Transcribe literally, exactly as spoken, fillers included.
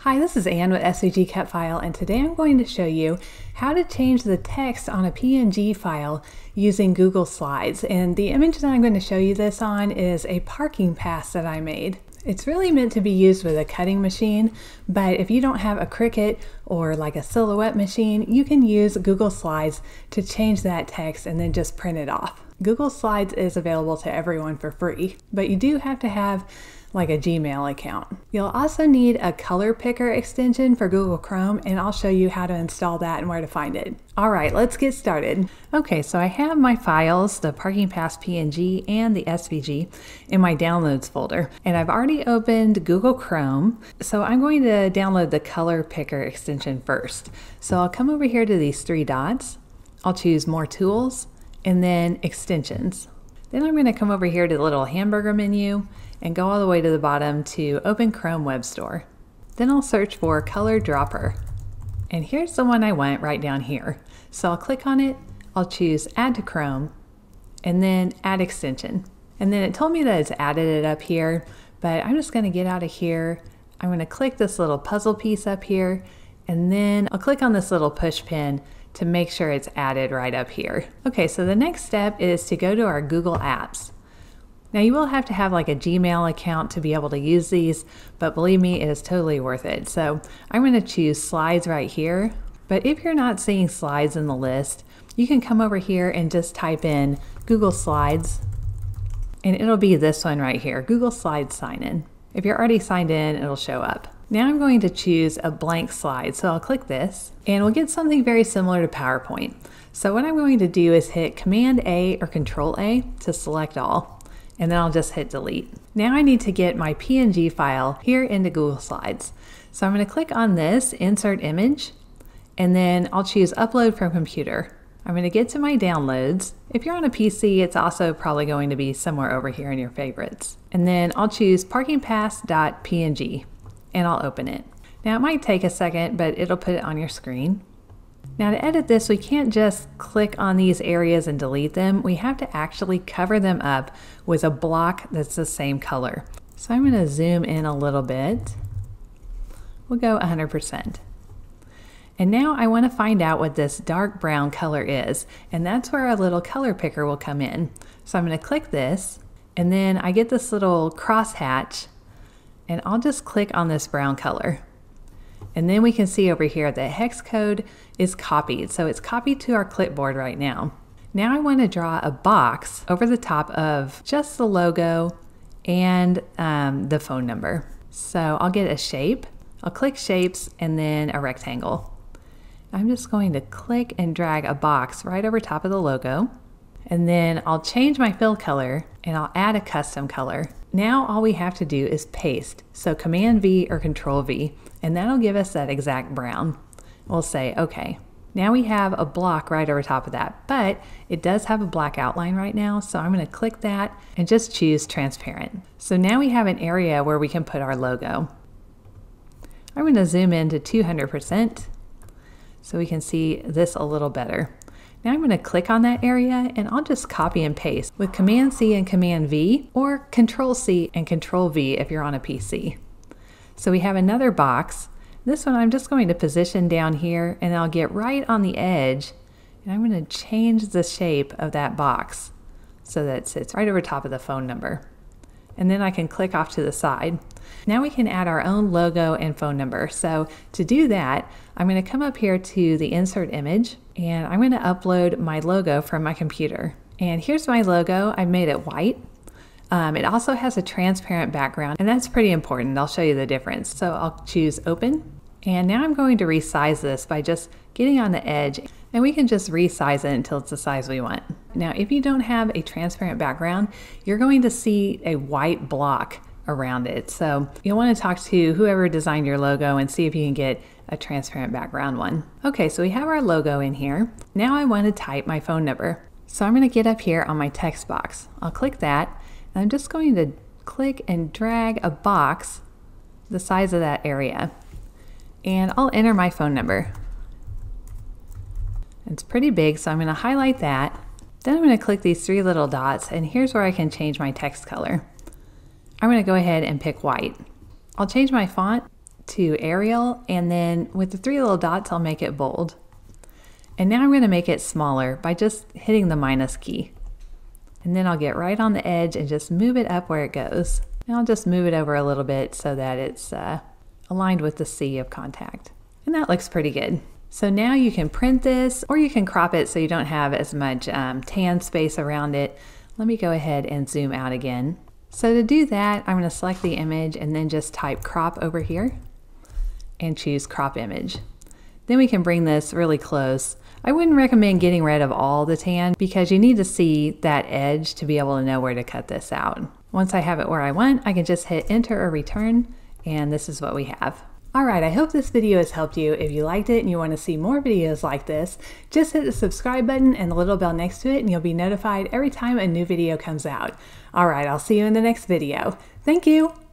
Hi, this is Ann with S V G Cut File, and today I'm going to show you how to change the text on a P N G file using Google Slides. And the image that I'm going to show you this on is a parking pass that I made. It's really meant to be used with a cutting machine, but if you don't have a CRICUT or like a Silhouette machine, you can use Google Slides to change that text and then just print it off. Google Slides is available to everyone for free, but you do have to have like a Gmail account. You'll also need a color picker extension for Google Chrome, and I'll show you how to install that and where to find it. All right, let's get started. Okay, so I have my files, the Parking Pass P N G and the S V G, in my Downloads folder, and I've already opened Google Chrome, so I'm going to download the color picker extension first. So I'll come over here to these three dots, I'll choose More Tools, and then Extensions. Then I'm going to come over here to the little hamburger menu and go all the way to the bottom to Open Chrome Web Store. Then I'll search for Color Dropper. And here's the one I want right down here. So I'll click on it, I'll choose Add to Chrome, and then Add Extension. And then it told me that it's added it up here, but I'm just gonna get out of here. I'm gonna click this little puzzle piece up here, and then I'll click on this little push pin to make sure it's added right up here. Okay, so the next step is to go to our Google Apps. Now you will have to have like a Gmail account to be able to use these, but believe me, it is totally worth it. So I'm going to choose Slides right here, but if you're not seeing Slides in the list, you can come over here and just type in Google Slides, and it'll be this one right here, Google Slides Sign In. If you're already signed in, it'll show up. Now I'm going to choose a blank slide, so I'll click this, and we'll get something very similar to PowerPoint. So what I'm going to do is hit Command A or Control A to select all, and then I'll just hit delete. Now I need to get my P N G file here into Google Slides. So I'm going to click on this, Insert Image, and then I'll choose Upload from Computer. I'm going to get to my downloads. If you're on a P C, it's also probably going to be somewhere over here in your favorites. And then I'll choose parking pass dot P N G, and I'll open it. Now it might take a second, but it'll put it on your screen. Now to edit this, we can't just click on these areas and delete them. We have to actually cover them up with a block that's the same color. So I'm going to zoom in a little bit. We'll go one hundred percent. And now I want to find out what this dark brown color is, and that's where our little color picker will come in. So I'm going to click this, and then I get this little crosshatch, and I'll just click on this brown color. And then we can see over here that hex code is copied. So it's copied to our clipboard right now. Now I want to draw a box over the top of just the logo and um, the phone number. So I'll get a shape. I'll click Shapes and then a rectangle. I'm just going to click and drag a box right over top of the logo. And then I'll change my fill color and I'll add a custom color. Now all we have to do is paste. So Command V or Control V, and that'll give us that exact brown. We'll say, okay. Now we have a block right over top of that, but it does have a black outline right now, so I'm going to click that and just choose Transparent. So now we have an area where we can put our logo. I'm going to zoom in to two hundred percent so we can see this a little better. Now I'm going to click on that area and I'll just copy and paste with Command C and Command V, or Control C and Control V if you're on a P C. So we have another box. This one I'm just going to position down here, and I'll get right on the edge, and I'm going to change the shape of that box so that it sits right over top of the phone number. And then I can click off to the side. Now we can add our own logo and phone number. So to do that, I'm going to come up here to the Insert Image, and I'm going to upload my logo from my computer. And here's my logo. I've made it white. Um, it also has a transparent background, and that's pretty important. I'll show you the difference. So I'll choose Open, and now I'm going to resize this by just getting on the edge, and we can just resize it until it's the size we want. Now, if you don't have a transparent background, you're going to see a white block around it. So you'll want to talk to whoever designed your logo and see if you can get a transparent background one. Okay, so we have our logo in here. Now I want to type my phone number. So I'm going to get up here on my text box. I'll click that. I'm just going to click and drag a box the size of that area, and I'll enter my phone number. It's pretty big, so I'm going to highlight that. Then I'm going to click these three little dots, and here's where I can change my text color. I'm going to go ahead and pick white. I'll change my font to Arial, and then with the three little dots, I'll make it bold. And now I'm going to make it smaller by just hitting the minus key. And then I'll get right on the edge and just move it up where it goes. And I'll just move it over a little bit so that it's uh, aligned with the C of contact. And that looks pretty good. So now you can print this, or you can crop it so you don't have as much um, tan space around it. Let me go ahead and zoom out again. So to do that, I'm going to select the image and then just type crop over here and choose crop image. Then we can bring this really close. I wouldn't recommend getting rid of all the tan because you need to see that edge to be able to know where to cut this out. Once I have it where I want, I can just hit enter or return, and this is what we have. Alright, I hope this video has helped you. If you liked it and you want to see more videos like this, just hit the subscribe button and the little bell next to it and you'll be notified every time a new video comes out. Alright, I'll see you in the next video. Thank you!